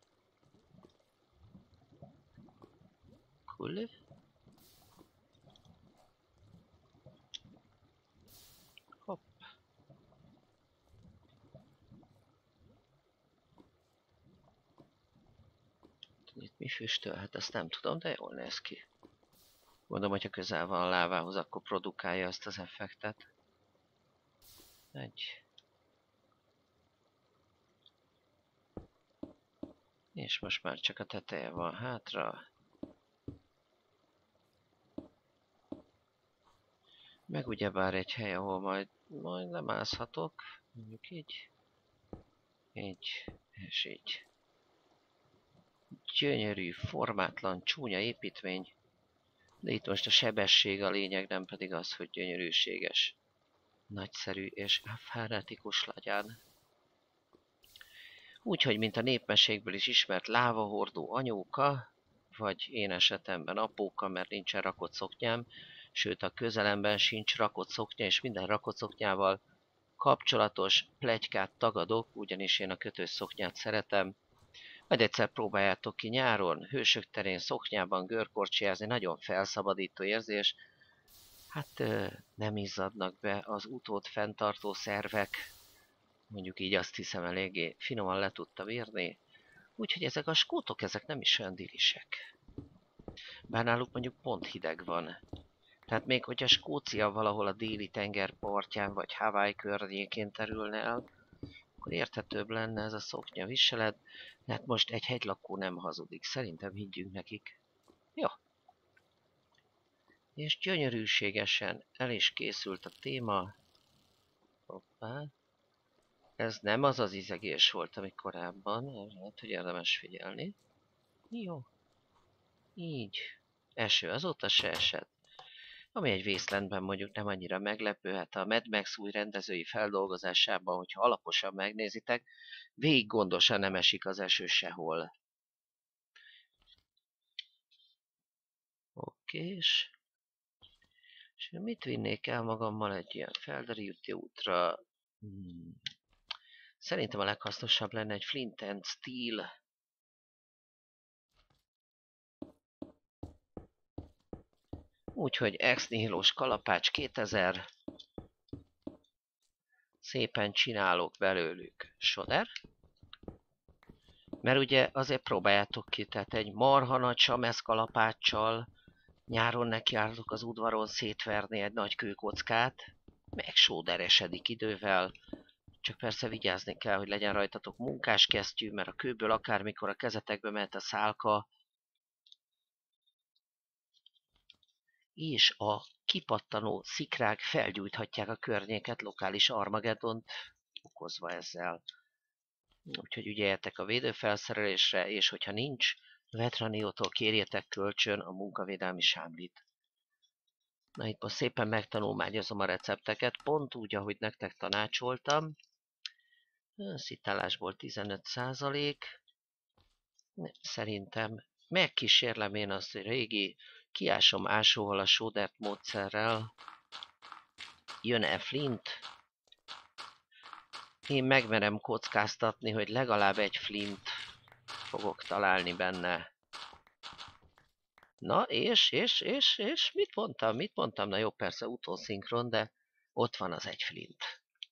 Cool. Hopp. Itt mi füstöl? Hát ezt nem tudom, de jól néz ki. Mondom, hogyha közel van a lávához, akkor produkálja ezt az effektet. És most már csak a teteje van hátra. Meg ugyebár egy hely, ahol majd lemászhatok. Mondjuk így. Így. És így. Gyönyörű, formátlan, csúnya építmény. De itt most a sebesség a lényeg, nem pedig az, hogy gyönyörűséges. Nagyszerű és fáretikus lagyán. Úgyhogy, mint a népmesékből is ismert lávahordó anyóka, vagy én esetemben apóka, mert nincsen rakott szoknyám, sőt a közelemben sincs rakott szoknya, és minden rakott szoknyával kapcsolatos pletykát tagadok, ugyanis én a kötős szoknyát szeretem. Majd egyszer próbáljátok ki nyáron, hősök terén szoknyában görkorcsiázni, nagyon felszabadító érzés. Hát nem izzadnak be az utót fenntartó szervek, mondjuk így azt hiszem eléggé finoman le tudtam írni. Úgyhogy ezek a skótok, ezek nem is olyan dilisek. Bár náluk mondjuk pont hideg van. Tehát még hogyha Skócia valahol a déli tenger partján vagy Hawaii környékén terülne el, akkor érthetőbb lenne ez a szoknya viselet, de hát most egy hegylakó nem hazudik, szerintem higgyünk nekik. Jó. És gyönyörűségesen el is készült a téma. Hoppá. Ez nem az az izegés volt, ami korábban, lehet, hogy érdemes figyelni. Jó. Így. Eső azóta se esett. Ami egy Wastelandben mondjuk nem annyira meglepő, hát a Mad Max új rendezői feldolgozásában, hogyha alaposan megnézitek, végig gondosan nem esik az eső sehol. Okés. És mit vinnék el magammal egy ilyen felderítő útra? Szerintem a leghasznosabb lenne egy Flint and Steel. Úgyhogy ex nihilós kalapács 2000. Szépen csinálok belőlük. Soder. Mert ugye azért próbáljátok ki, tehát egy marha nagy samesz kalapáccsal nyáron nekiálltok az udvaron szétverni egy nagy kőkockát, meg sóderesedik idővel, csak persze vigyázni kell, hogy legyen rajtatok munkáskesztyű, mert a kőből akármikor a kezetekbe mehet a szálka, és a kipattanó szikrák felgyújthatják a környéket, lokális Armageddont okozva ezzel. Úgyhogy ügyeljetek a védőfelszerelésre, és hogyha nincs, Vetraniótól kérjetek kölcsön a munkavédelmi sámlit. Na itt most szépen megtanulmányozom a recepteket, pont úgy, ahogy nektek tanácsoltam. Szitálásból 15%. Szerintem megkísérlem én azt, hogy régi kiásom ásóval a sódert módszerrel. Jön-e flint? Én megmerem kockáztatni, hogy legalább egy flint fogok találni benne. Na, és mit mondtam? Na jó, persze utószinkron, de ott van az egy flint.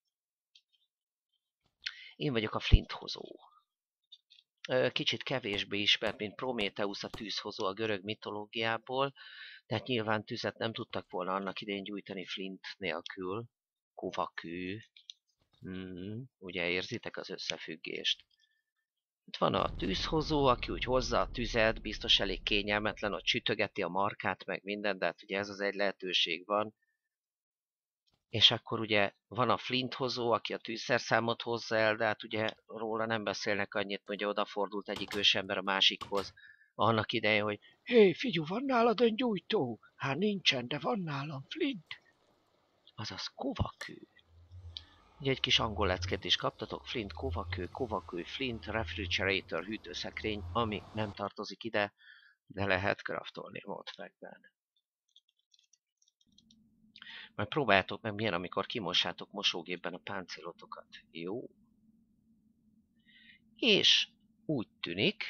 Én vagyok a flinthozó. Kicsit kevésbé ismert, mint Prométheusz a tűzhozó a görög mitológiából, tehát nyilván tüzet nem tudtak volna annak idején gyújtani flint nélkül. Kovakő. Ugye érzitek az összefüggést? Itt van a tűzhozó, aki úgy hozza a tüzet, biztos elég kényelmetlen, ott sütögeti a markát, meg mindent, de hát ugye ez az egy lehetőség van. És akkor ugye van a flinthozó, aki a tűzszerszámot hozza el, de hát ugye róla nem beszélnek annyit, hogy odafordult egyik ősember a másikhoz annak idején, hogy hé, figyú, van nálad egy gyújtó? Hát nincsen, de van nálam flint. Azaz kovakő. Ugye egy kis angol leckét is kaptatok, flint, kovakő, flint, refrigerator, hűtőszekrény, ami nem tartozik ide, de lehet craftolni modpackben. Majd próbáljátok meg milyen, amikor kimossátok mosógépben a páncélotokat. Jó? És úgy tűnik,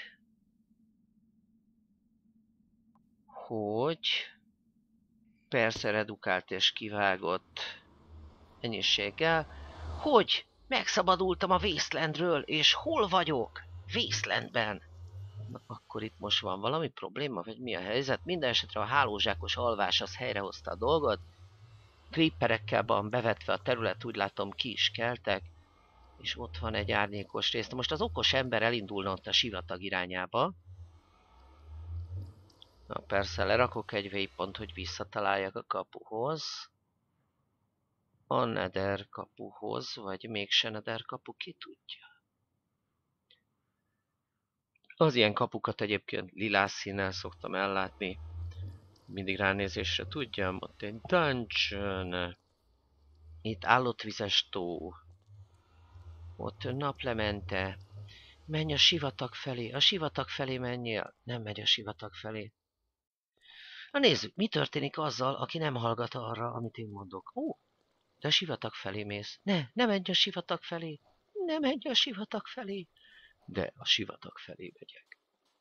hogy persze redukált és kivágott ennyiséggel, hogy megszabadultam a Wastelandről, és hol vagyok? Wastelandben. Na, akkor itt most van valami probléma, vagy mi a helyzet? Minden esetre a hálózsákos alvás az helyrehozta a dolgot. Creeperekkel van bevetve a terület, úgy látom ki is keltek, és ott van egy árnyékos rész. Na most az okos ember elindulna ott a sivatag irányába. Na persze lerakok egy waypoint, hogy visszataláljak a kapuhoz. A Nether kapuhoz, vagy mégse Nether kapu, ki tudja. Az ilyen kapukat egyébként lilás színnel szoktam ellátni. Mindig ránézésre tudjam, ott egy dungeon. Itt állotvizes tó. Ott naplemente. Menj a sivatag felé, a sivatag felé menjél. Nem megy a sivatag felé. Na nézzük, mi történik azzal, aki nem hallgat arra, amit én mondok. Ó, de a sivatag felé mész. Ne menj a sivatag felé. Ne menj a sivatag felé. De a sivatag felé megyek.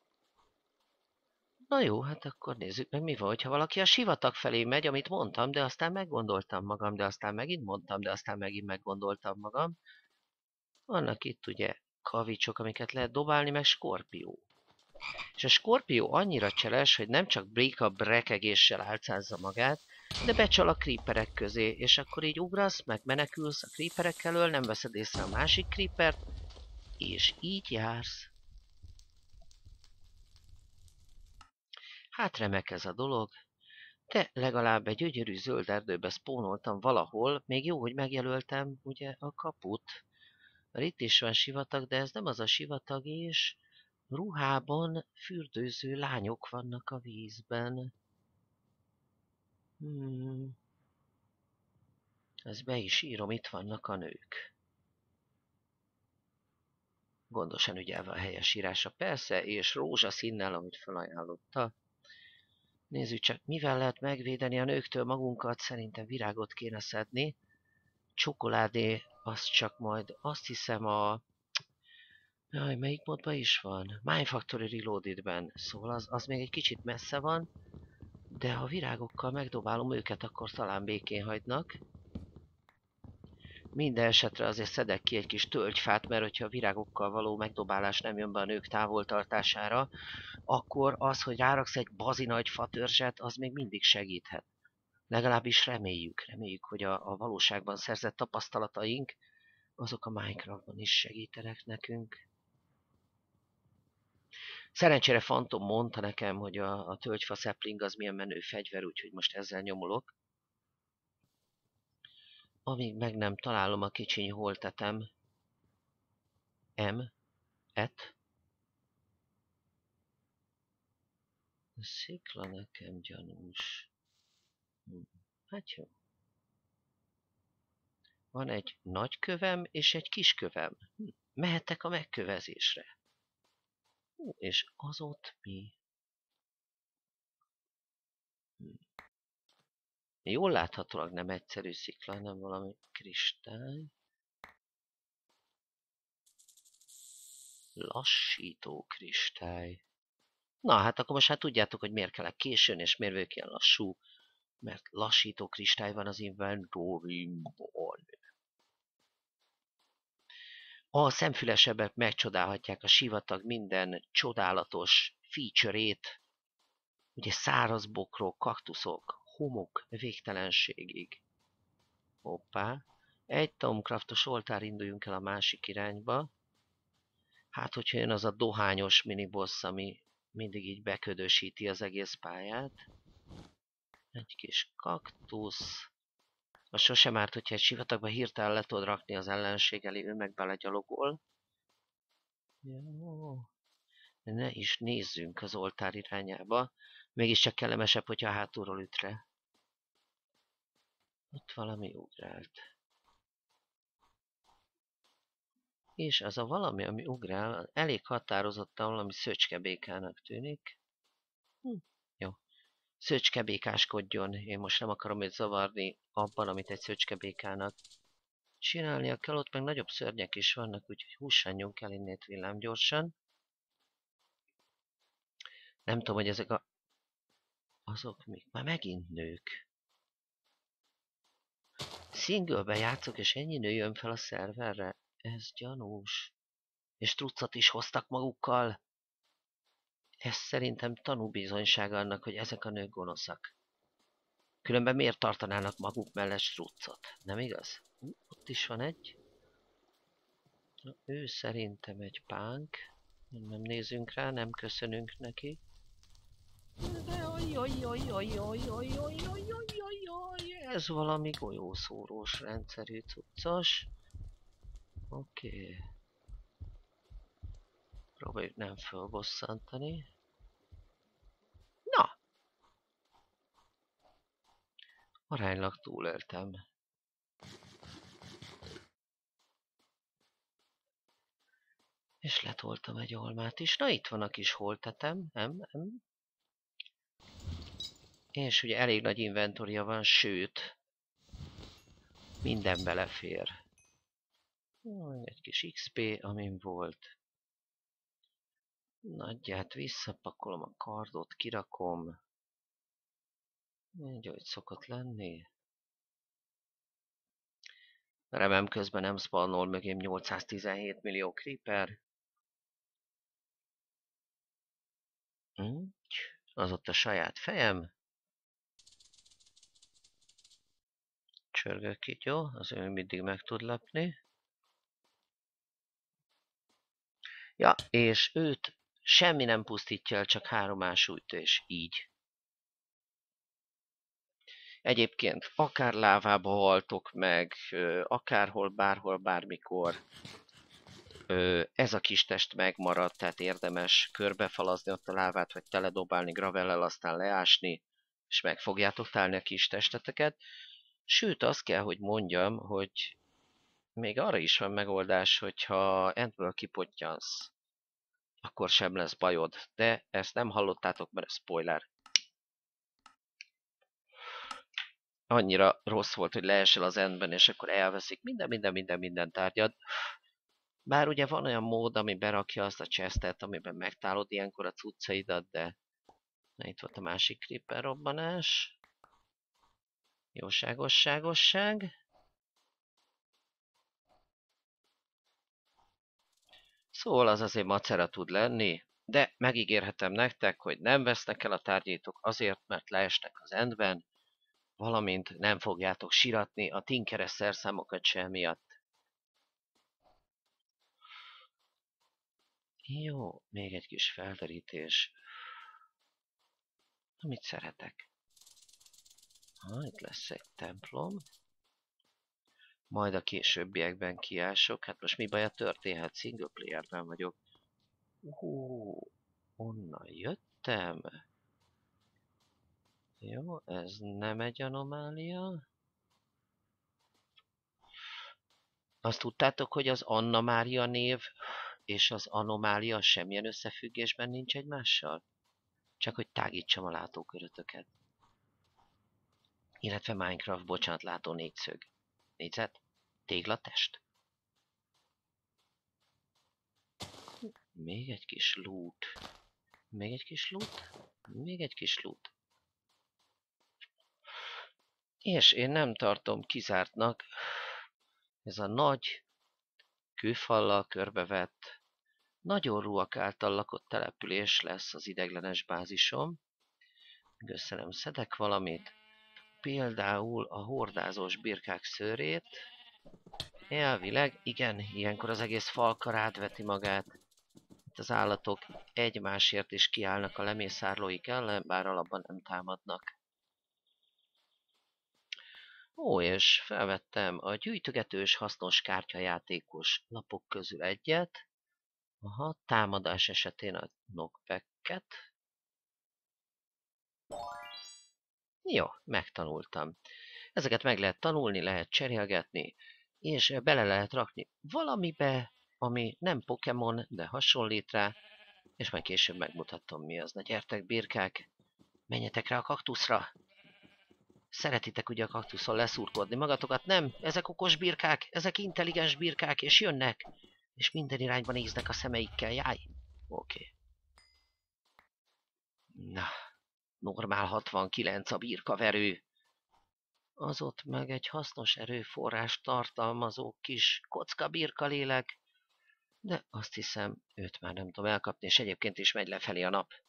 Na jó, hát akkor nézzük meg, mi van, hogyha valaki a sivatag felé megy, amit mondtam, de aztán meggondoltam magam, de aztán megint mondtam, de aztán megint meggondoltam magam. Vannak itt ugye kavicsok, amiket lehet dobálni, meg skorpió. És a skorpió annyira cseles, hogy nem csak break-up rekegéssel álcázza magát, de becsal a creeperek közé, és akkor így ugrasz, meg menekülsz a creeperek elől, nem veszed észre a másik creepert, és így jársz. Hát remek ez a dolog, de legalább egy gyönyörű zöld erdőbe spónoltam valahol, még jó, hogy megjelöltem ugye a kaput. Mert itt is van sivatag, de ez nem az a sivatag, és ruhában fürdőző lányok vannak a vízben. Ezt be is írom, itt vannak a nők. Gondosan ügyelve a helyes írása, persze, és rózsaszínnel, amit felajánlotta. Nézzük csak, mivel lehet megvédeni a nőktől magunkat, szerintem virágot kéne szedni. Csokoládé, az csak majd, azt hiszem Jaj, melyik modban is van? Mindfactory Reloaded-ben. Szóval az még egy kicsit messze van, de ha virágokkal megdobálom őket, akkor talán békén hagynak. Minden esetre azért szedek ki egy kis tölgyfát, mert hogyha a virágokkal való megdobálás nem jön be a nők távoltartására, akkor az, hogy ráraksz egy bazi nagy fatörzset, az még mindig segíthet. Legalábbis reméljük, hogy a valóságban szerzett tapasztalataink, azok a Minecraftban is segítenek nekünk. Szerencsére Phantom mondta nekem, hogy a tölgyfa sapling az milyen menő fegyver, úgyhogy most ezzel nyomulok. Amíg meg nem találom a kicsiny holtetem. Et. A szikla nekem gyanús. Hát jó. Van egy nagy kövem és egy kis kövem. Mehetek a megkövezésre. És az ott mi? Jól láthatólag nem egyszerű szikla, hanem valami kristály. Lassító kristály. Na, hát akkor most tudjátok, hogy miért kellek későn, és miért vagyok ilyen lassú. Mert lassító kristály van az inventory-ban. A szemfülesebbek megcsodálhatják a sivatag minden csodálatos feature-ét. Ugye száraz bokrok, kaktuszok, homok végtelenségig. Hoppá. Egy Tomcraftos oltár, induljunk el a másik irányba. Hát, hogyha jön az a dohányos miniboss, ami mindig így beködösíti az egész pályát. Egy kis kaktusz. Az sosem árt, hogyha egy sivatagba hirtelen le tudod rakni az ellenség elé, ő meg belegyalogol. Jó. Ne is nézzünk az oltár irányába. Mégiscsak kellemesebb, hogyha hátulról üt le. Ott valami ugrált. És az a valami, ami ugrál, elég határozottan valami szöcskebékának tűnik. Jó. Szöcskebékáskodjon. Én most nem akarom őt zavarni abban, amit egy szöcskebékának csinálnia kell, ott meg nagyobb szörnyek is vannak, úgyhogy hússanjunk kell innét villámgyorsan. Nem tudom, hogy ezek azok még már megint nők. Singlebe játszok, és ennyi nő jön fel a szerverre. Ez gyanús. És truccot is hoztak magukkal. Ez szerintem tanúbizonyság annak, hogy ezek a nők gonoszak. Különben miért tartanának maguk mellett struccot? Nem igaz? Ott is van egy. Na, ő szerintem egy pánk. Nem nézünk rá, nem köszönünk neki. Ez valami golyószórós rendszerű cuccos. Oké. Próbáljuk nem fölbosszantani. Na! Aránylag túléltem. És letoltam egy almát is. Na, itt van a kis holtetem. És ugye elég nagy inventorja van, sőt, minden belefér. Egy kis XP, amin volt. Nagyját visszapakolom, a kardot kirakom. Így, ahogy szokott lenni. Remélem közben nem spannol mögém 817 millió creeper. Az ott a saját fejem. Csörgök itt, jó? Az ő mindig meg tud lepni. Ja, és őt semmi nem pusztítja el, csak 3 ásújtás, így. Egyébként akár lávába haltok meg, akárhol, bárhol, bármikor. Ez a kis test megmarad, tehát érdemes körbefalazni ott a lávát, vagy teledobálni gravellel, aztán leásni, és meg fogjátok találni a kis testeteket. Sőt, azt kell, hogy mondjam, hogy még arra is van megoldás, hogyha Endből kipottyansz, akkor sem lesz bajod. De ezt nem hallottátok, mert ez spoiler. Annyira rossz volt, hogy leesel az Endben, és akkor elveszik minden tárgyad. Bár ugye van olyan mód, ami berakja azt a chestet, amiben megtalálod ilyenkor a cuccaidat, de... Na, itt volt a másik creeper robbanás. Jóságosságosság. Szóval az azért macera tud lenni, de megígérhetem nektek, hogy nem vesznek el a tárgyétok azért, mert leestek az Endben, valamint nem fogjátok siratni a tinkeres szerszámokat sem miatt. Jó, még egy kis felderítés. Amit szeretek. Itt lesz egy templom. Majd a későbbiekben kiások. Hát most mi baja történhet? Single playerben vagyok. Onnan jöttem. Jó, ez nem egy anomália. Azt tudtátok, hogy az Anna Mária név és az anomália semmilyen összefüggésben nincs egymással? Csak hogy tágítsam a látókörötöket. Illetve Minecraft, bocsánat, látó négyszög. Négyzet? Téglatest? Még egy kis loot. Még egy kis loot. Még egy kis loot. És én nem tartom kizártnak ez a nagy, kőfallal körbevett, nagyon ruhak által lakott település lesz az ideglenes bázisom. Köszönöm, szedek valamit. Például a hordázós birkák szőrét. Elvileg, igen, ilyenkor az egész falka rád magát. Itt az állatok egymásért is kiállnak a lemészárlóik ellen, bár alapban nem támadnak. Ó, és felvettem a gyűjtögetős hasznos kártyajátékos lapok közül egyet. Aha, támadás esetén a knockback-et. Jó, megtanultam. Ezeket meg lehet tanulni, lehet cserélgetni, és bele lehet rakni valamibe, ami nem Pokémon, de hasonlít rá, és majd később megmutatom, mi az. Na gyertek, birkák, menjetek rá a kaktuszra! Szeretitek ugye a kaktuszon leszurkodni magatokat? Nem, ezek okos birkák, ezek intelligens birkák, és jönnek. És minden irányba néznek a szemeikkel, jáj. Oké. Na, normál 69 a birkaverő. Az ott meg egy hasznos erőforrás tartalmazó kis kocka birkalélek, de azt hiszem, őt már nem tudom elkapni, és egyébként is megy lefelé a nap.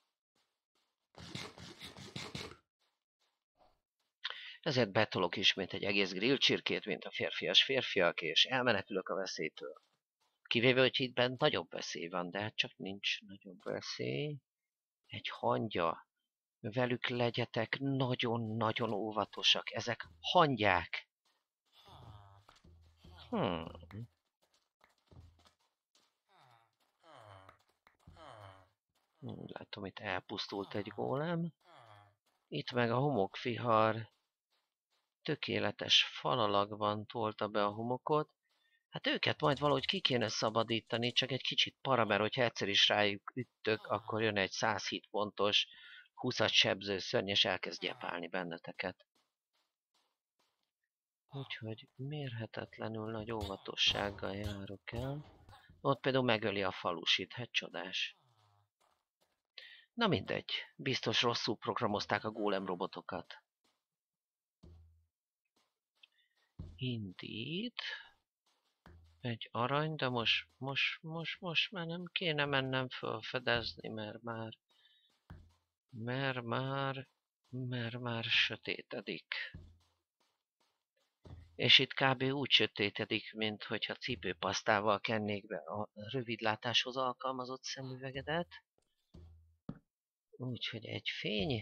Ezért betolok ismét egy egész grillcsirkét, mint a férfias férfiak, és elmenekülök a veszélytől. Kivéve, hogy itt bent nagyobb veszély van, de hát csak nincs nagyobb veszély. Egy hangya. Velük legyetek nagyon-nagyon óvatosak. Ezek hangyák. Látom, itt elpusztult egy gólem. Itt meg a homokvihar tökéletes falalakban tolta be a homokot. Hát őket majd valahogy ki kéne szabadítani, csak egy kicsit para, mert hogyha egyszer is rájuk üttök, akkor jön egy 100 hit pontos, 20-at sebző szörny, és elkezd gyepálni benneteket. Úgyhogy mérhetetlenül nagy óvatossággal járok el. Ott például megöli a falusit, hát csodás. Na mindegy, biztos rosszul programozták a gólem robotokat. Indeed. Egy arany, de most már nem kéne mennem felfedezni, mert már sötétedik. És itt kb. Úgy sötétedik, mint hogyha cipőpasztával kennék be a rövidlátáshoz alkalmazott szemüvegedet. Úgyhogy egy fény.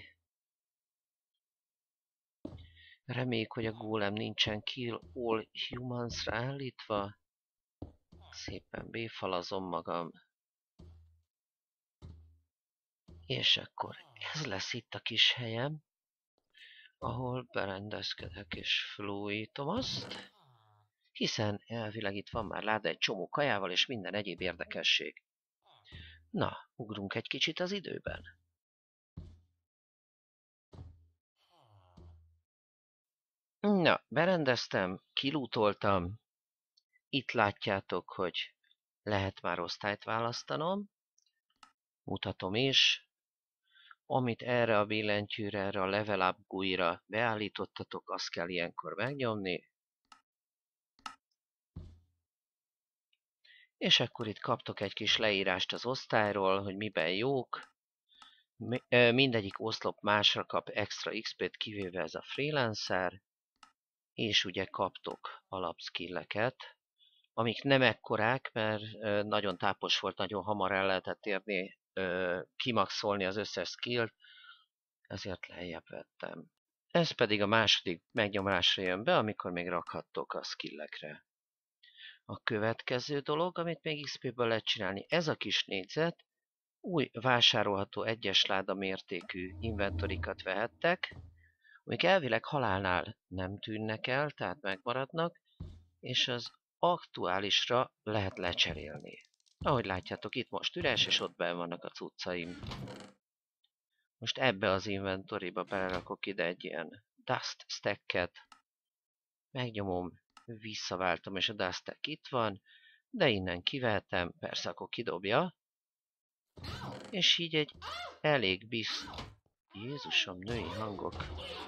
Reméljük, hogy a gólem nincsen kill all humans-ra állítva. Szépen béfalazom magam. És akkor ez lesz itt a kis helyem, ahol berendezkedek és felújítom azt. Hiszen elvileg itt van már láda egy csomó kajával és minden egyéb érdekesség. Na, ugrunk egy kicsit az időben. Na, berendeztem, kilútoltam. Itt látjátok, hogy lehet már osztályt választanom. Mutatom is. Amit erre a billentyűre, erre a level up GUI-ra beállítottatok, azt kell ilyenkor megnyomni. És akkor itt kaptok egy kis leírást az osztályról, hogy miben jók. Mindegyik oszlop másra kap extra XP-t, kivéve ez a freelancer. És ugye kaptok alapskilleket, amik nem ekkorák, mert nagyon tápos volt, nagyon hamar el lehetett érni, kimaxolni az összes skillt, ezért lejjebb vettem. Ez pedig a második megnyomásra jön be, amikor még rakhattok a skillekre. A következő dolog, amit még XP-ből lehet csinálni, ez a kis négyzet, új vásárolható egyes láda mértékű inventorikat vehettek, amik elvileg halálnál nem tűnnek el, tehát megmaradnak, és az aktuálisra lehet lecserélni. Ahogy látjátok, itt most üres, és ott benn vannak a cuccaim. Most ebbe az inventoryba belerakok ide egy ilyen dust stacket. Megnyomom, visszaváltom, és a dust stack itt van, de innen kivehetem, persze akkor kidobja. És így egy elég Jézusom, női hangok.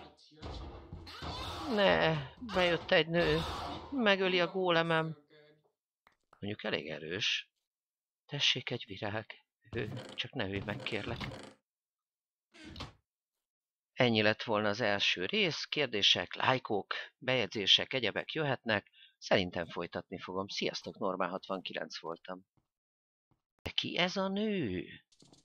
Ne, bejött egy nő, megöli a gólemem. Mondjuk elég erős. Tessék egy virág. Csak ne ölj meg, kérlek. Ennyi lett volna az első rész. Kérdések, lájkok, bejegyzések, egyebek jöhetnek. Szerintem folytatni fogom. Sziasztok, Normál69 voltam. De ki ez a nő?